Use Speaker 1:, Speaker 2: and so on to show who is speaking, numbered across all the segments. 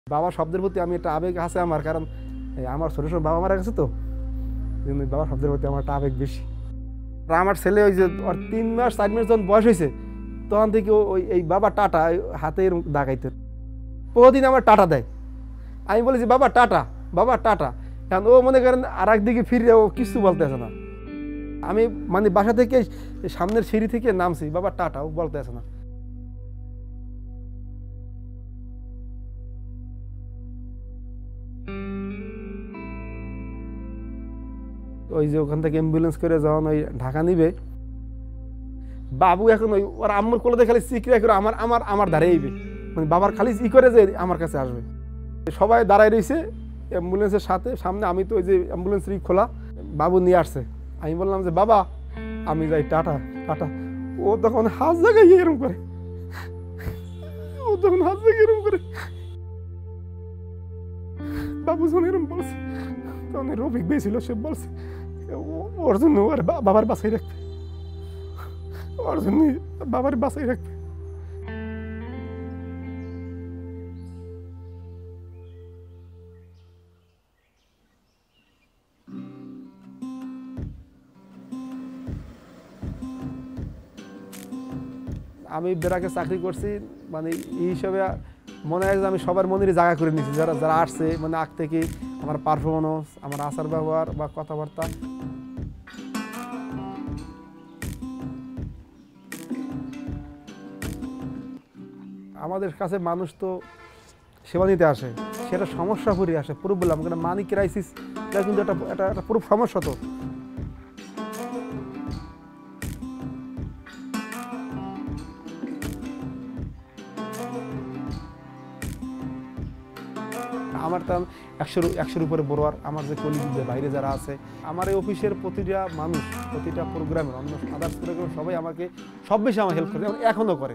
Speaker 1: বাবা শব্দের প্রতি আমি একটা আবেগ আছে আমার, কারণ আমার ছোট ছোট বাবা মারা গেছে তো, বাবা শব্দের প্রতি আমার একটা আবেগ বেশি। আর আমার ছেলে ওই যে ওর 3 মাস 4 মাস যখন বয়স হয়েছে তখন থেকে ওই এই বাবা টাটা হাতে দাগাইতে প্রতিদিন আমার টাটা দেয়। আমি বলেছি বাবা টাটা, বাবা টাটা, কারণ ও মনে করেন আর একদিকে ফিরে ও কিছু বলতেছে না। আমি মানে বাসা থেকে সামনের সিঁড়ি থেকে নামছি, বাবা টাটা, ও বলতে আসে না। ওই যে ওখান থেকে অ্যাম্বুলেন্স করে যখন ওই ঢাকা নিবে, বাবু এখন ওই ওর আম্মুর কোলে খালি চিকরা করে আমার আমার আমার ধারে আইবে, মানে বাবার খালি ই করে যে আমার কাছে আসবে। সবাই দাঁড়ায় রয়েছে অ্যাম্বুলেন্সের সাথে সামনে, আমি তো ওই যে অ্যাম্বুলেন্সের খোলা, বাবু নিয়ে আসছে। আমি বললাম যে বাবা আমি যাই, টাটা টাটা। ও তখন হাত জায়গায় এরম করে, ও তখন হাত জায়গায় এরম করে, বাবু যখন এরম বলছে তখন রফিক ভাই ছিল, সে বলছে ওর জন্য ওর বাবার বাসায় রাখবে, ওর জন্য বাবার বাসায় রাখবে। আমি ব্র্যাকে চাকরি করছি, মানে এই হিসাবে মনে হয় যে আমি সবার মনেরই জায়গা করে নিয়েছি, যারা যারা আসছে, মানে আগ থেকে আমার পারফরমেন্স, আমার আচার ব্যবহার বা কথাবার্তা। আমাদের কাছে মানুষ তো সেবা নিতে আসে, সেটা সমস্যা করে আসে, পুরো বললাম মানি ক্রাইসিস, এটা কিন্তু একটা পুরো সমস্যা। তো আমার তো 100-100-র উপরে বড়োয়ার আমার যে কলিগ বাইরে যারা আছে, আমার এই অফিসের প্রতিটা মানুষ, প্রতিটা প্রোগ্রামের অন্য আদার্স প্রোগ্রাম সবাই আমাকে সব বেশি আমার হেল্প করে, এখনো করে।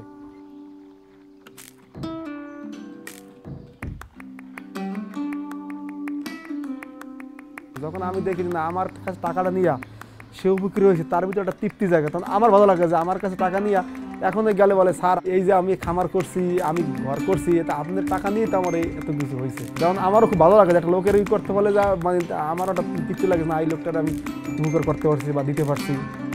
Speaker 1: যখন আমি দেখি না আমার কাছে টাকাটা নিয়ে সে উপকৃত হয়েছে, তার ভিতরে একটা তৃপ্তি জায়গা, তখন আমার ভালো লাগে যে আমার কাছে টাকা নিয়ে এখন গেলে বলে স্যার এই যে আমি খামার করছি, আমি ঘর করছি, এটা আপনাদের টাকা নিয়ে তো আমার এত কিছু হয়েছে। যেমন আমারও খুব ভালো লাগে যে একটা লোকের করতে বলে যা, মানে আমারও একটা তৃপ্তি লাগে না, এই লোকটার আমি উপকার করতে পারছি বা দিতে পারছি।